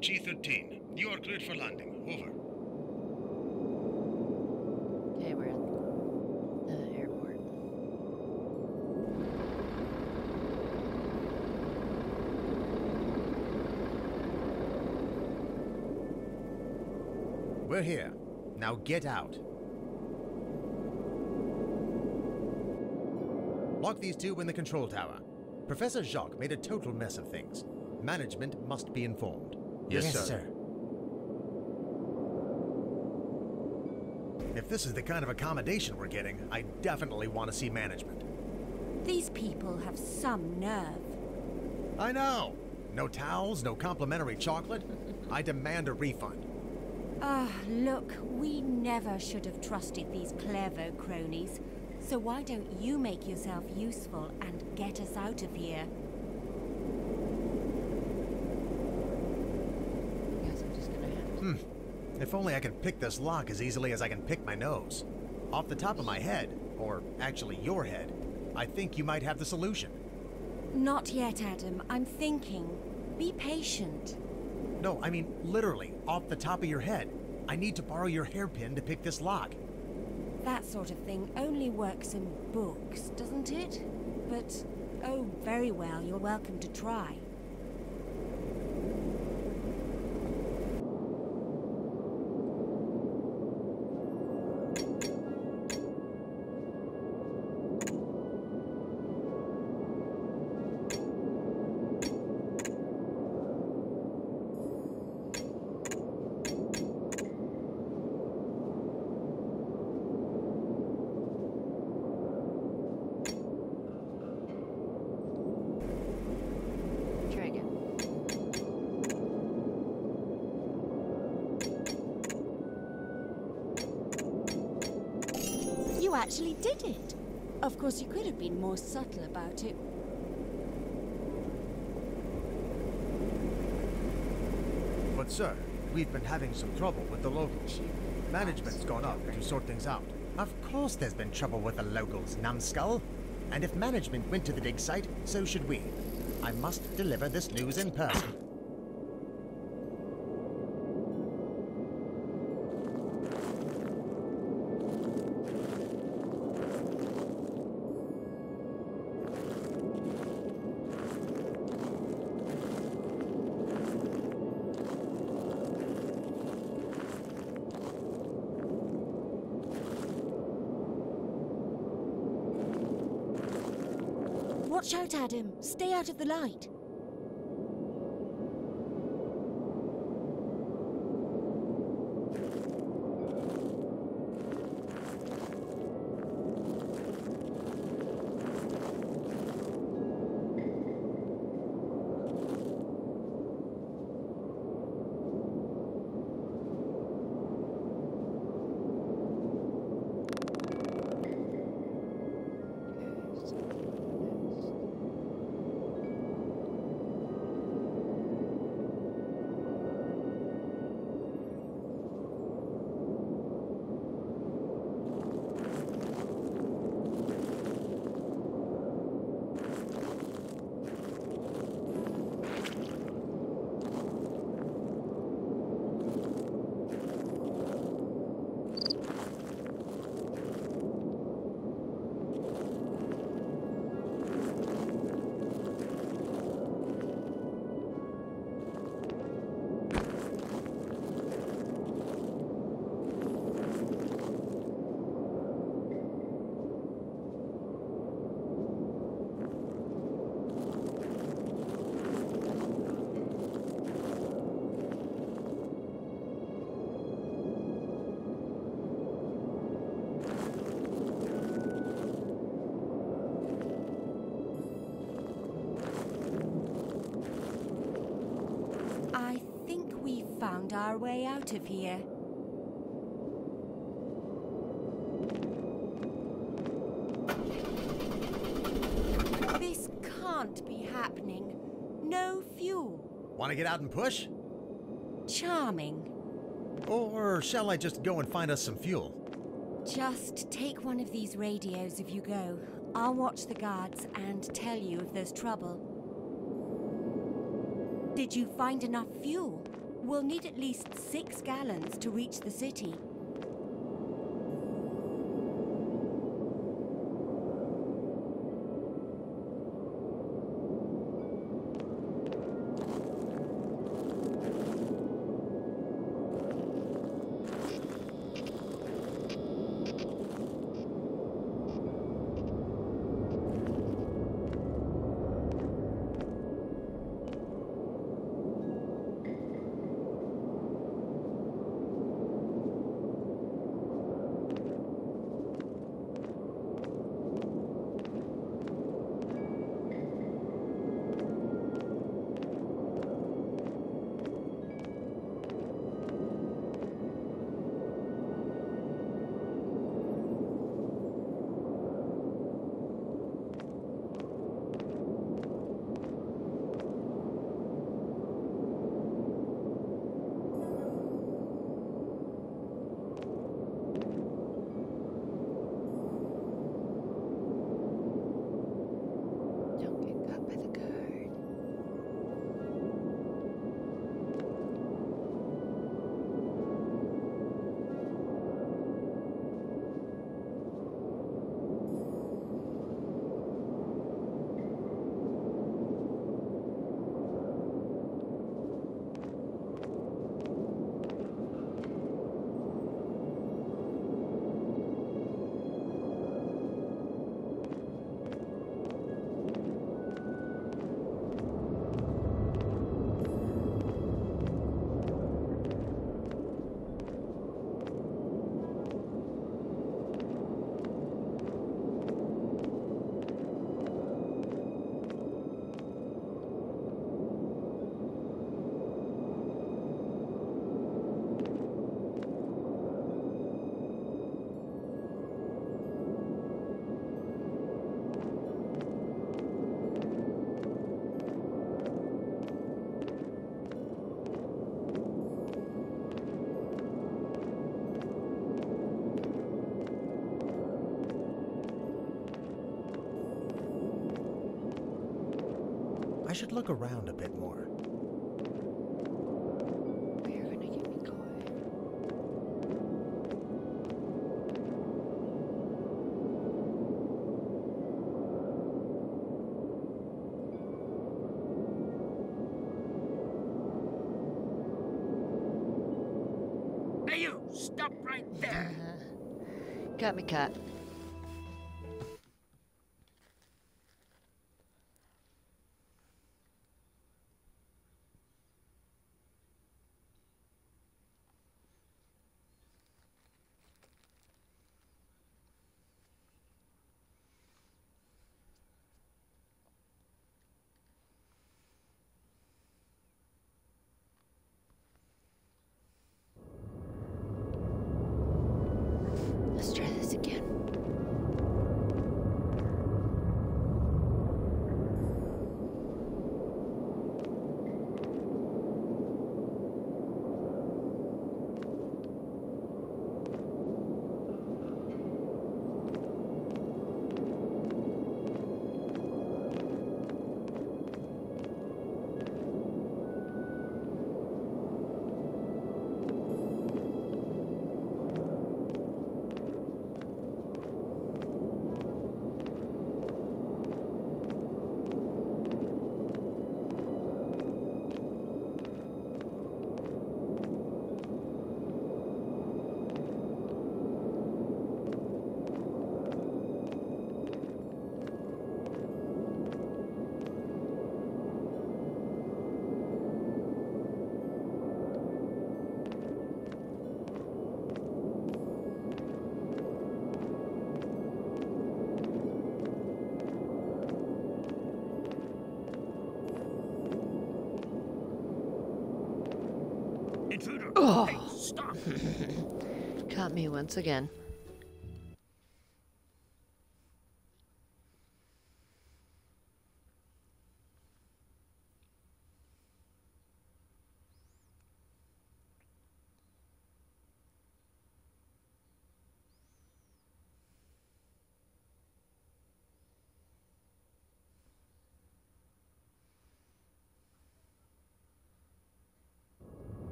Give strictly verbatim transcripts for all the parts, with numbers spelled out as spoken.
G thirteen, you are cleared for landing. Over. Okay, we're at the airport. We're here. Now get out. Lock these two in the control tower. Professor Jacques made a total mess of things. Management must be informed. Yes, yes sir. sir. If this is the kind of accommodation we're getting, I definitely want to see management. These people have some nerve. I know. No towels, no complimentary chocolate. I demand a refund. Ah, look, we never should have trusted these clever cronies. So why don't you make yourself useful and get us out of here? Guess I'm just gonna have to. Hmm. If only I could pick this lock as easily as I can pick my nose. Off the top of my head, or actually your head, I think you might have the solution. Not yet, Adam. I'm thinking. Be patient. No, I mean literally, off the top of your head. I need to borrow your hairpin to pick this lock. That sort of thing only works in books, doesn't it? But, oh, very well, you're welcome to try. You actually did it. Of course, you could have been more subtle about it. But sir, we've been having some trouble with the locals. Management's gone up to sort things out. Of course there's been trouble with the locals, numbskull. And if management went to the dig site, so should we. I must deliver this news in person. Watch out, Adam. Stay out of the light. Found our way out of here. This can't be happening. No fuel. Want to get out and push? Charming. Or shall I just go and find us some fuel? Just take one of these radios if you go. I'll watch the guards and tell you if there's trouble. Did you find enough fuel? We'll need at least six gallons to reach the city. Don't get caught by the guard. I should look around a bit more. You're gonna get me caught. Hey, you! Stop right there! Got me caught. Let's try this again. Intruder! Oh. Hey, stop! Caught me once again.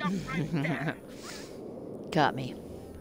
stop right there. Got me.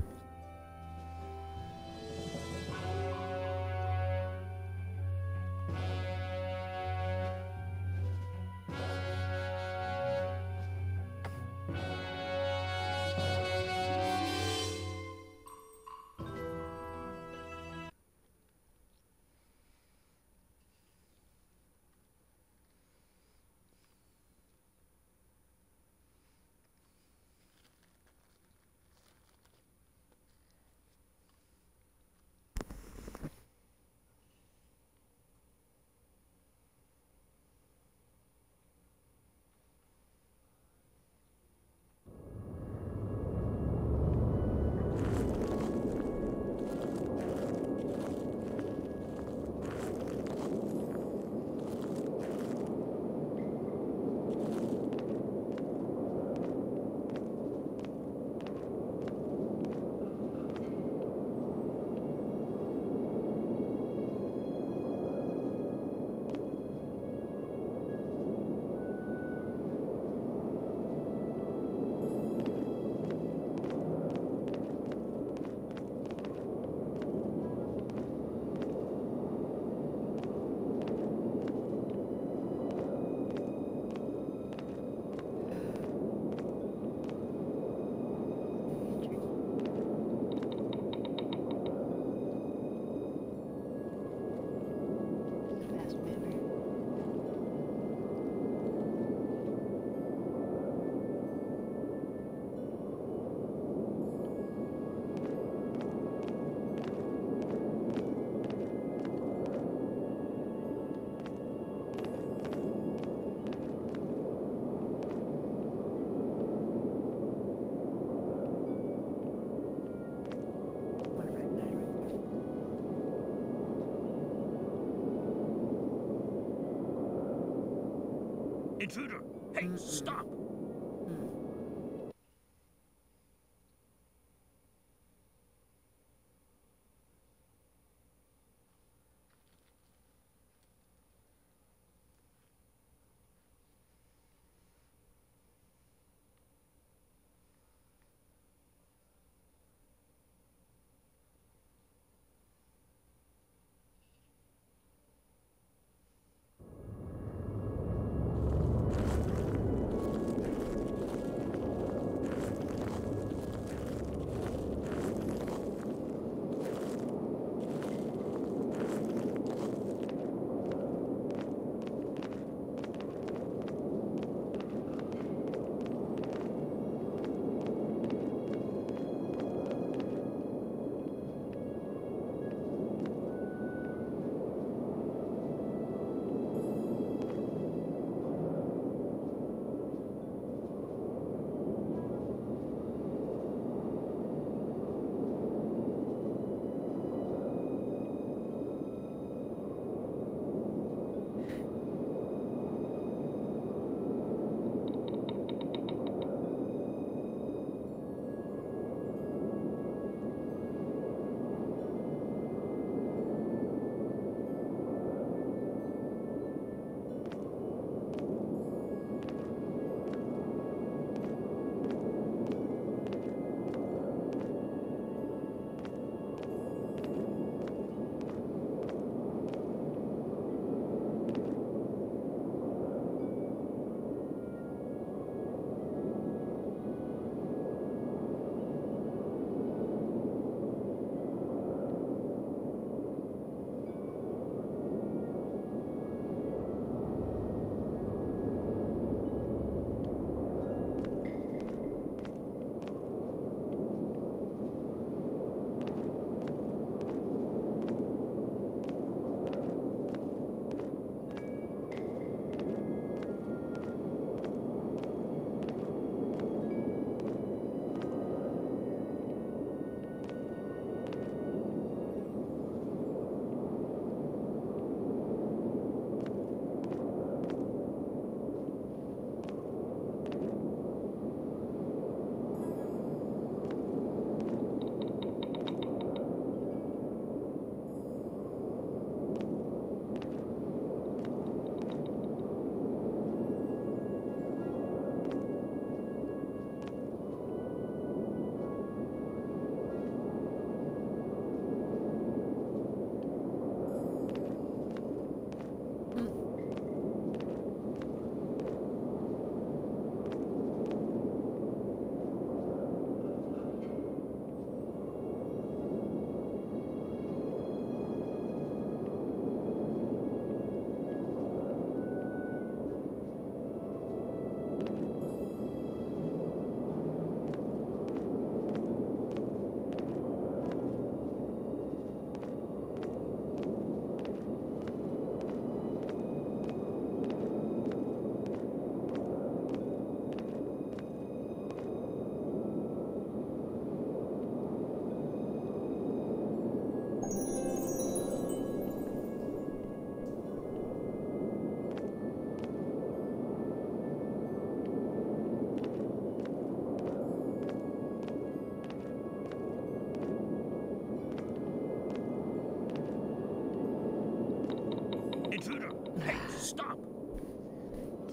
Fast mover. One right, nine right there. Intruder! Hey, stop!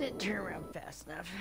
didn't turn around fast enough.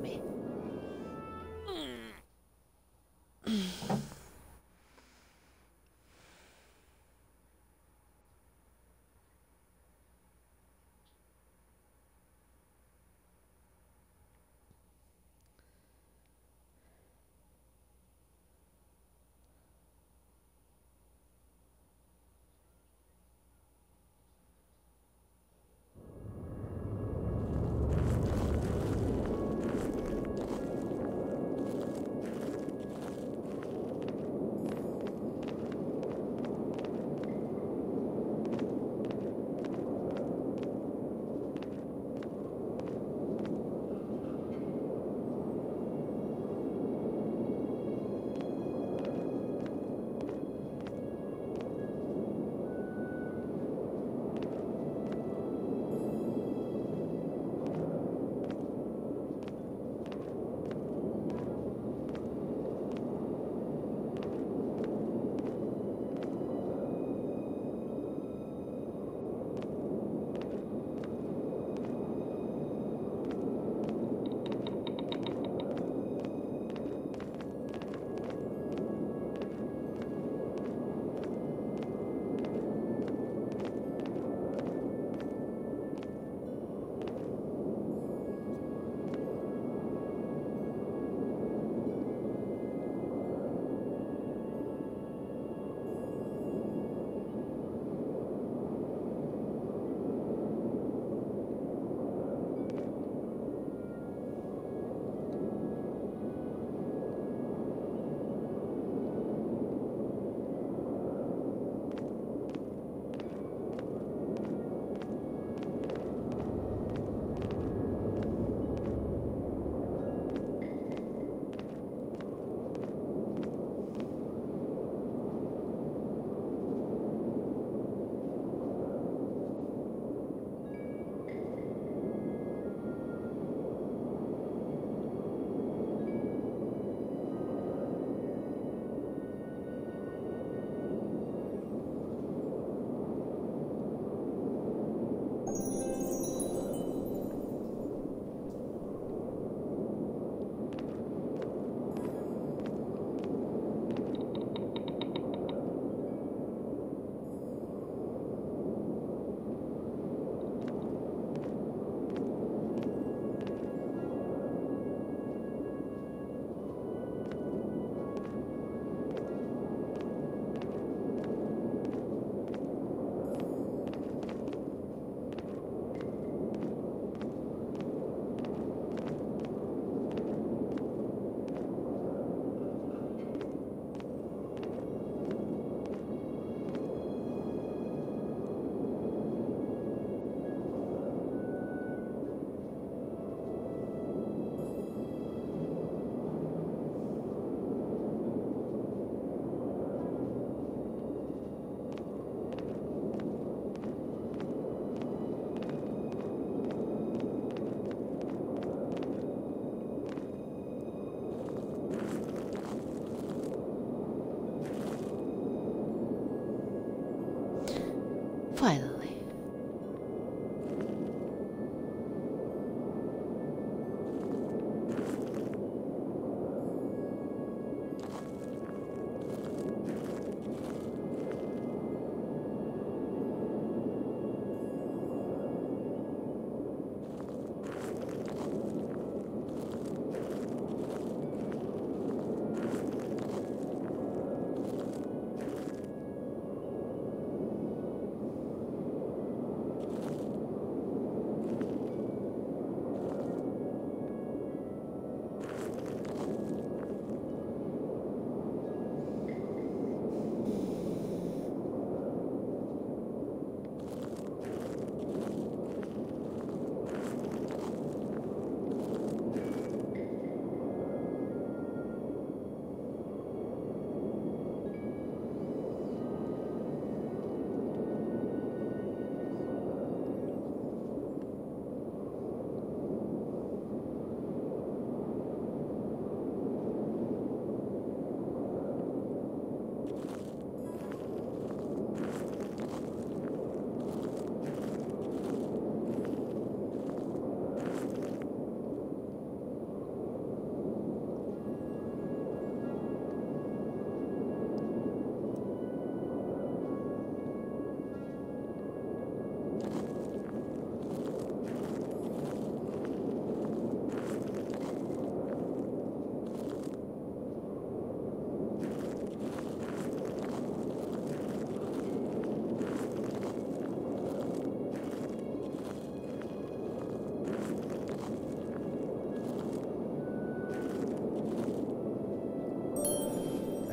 me.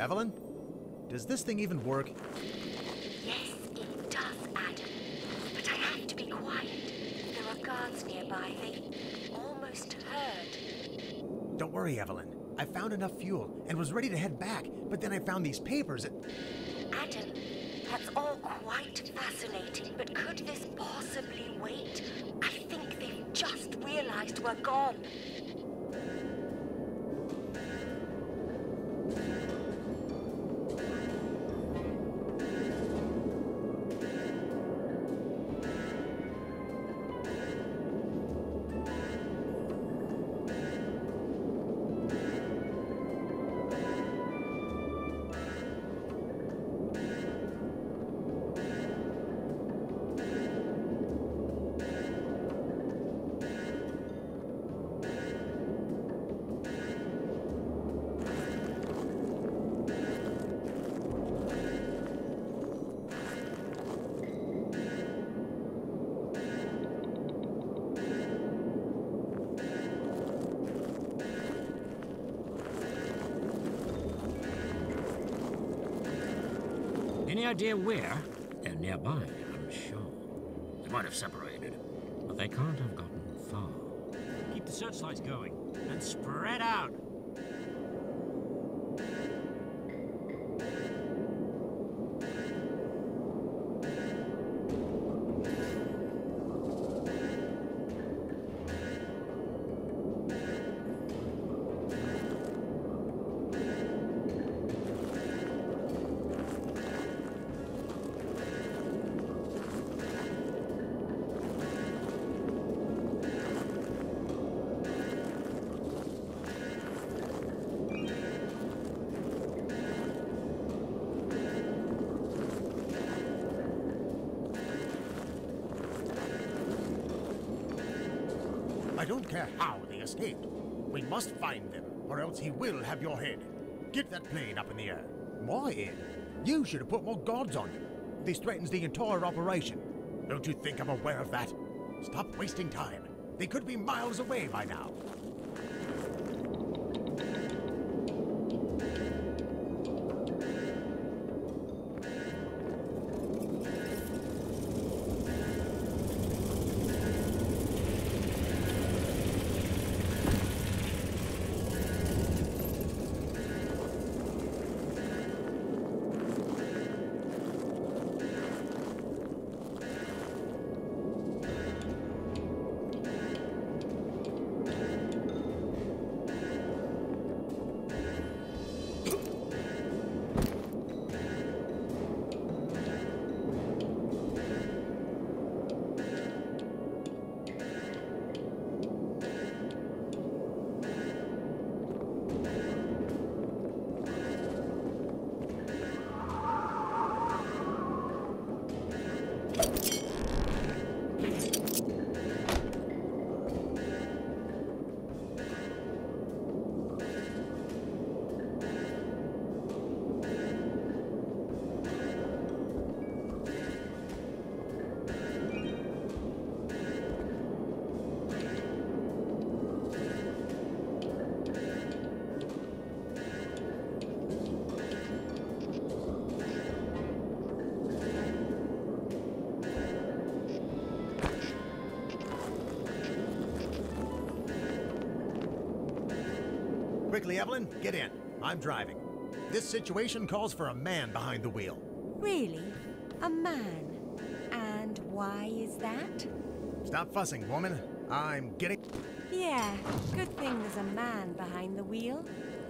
Evelyn? Does this thing even work? Yes, it does, Adam. But I have to be quiet. There are guards nearby. They almost heard. Don't worry, Evelyn. I found enough fuel and was ready to head back, but then I found these papers and... Adam, that's all quite fascinating, but could this possibly wait? I think they've just realized we're gone. Any idea where? They're nearby, I'm sure. They might have separated, but they can't have gotten far. Keep the searchlights going and spread out. I don't care how they escaped. We must find them, or else he will have your head. Get that plane up in the air. My head? You should have put more guards on him. This threatens the entire operation. Don't you think I'm aware of that? Stop wasting time. They could be miles away by now. Quickly, Evelyn, get in. I'm driving. This situation calls for a man behind the wheel. Really? A man? And why is that? Stop fussing, woman. I'm getting... Yeah, good thing there's a man behind the wheel.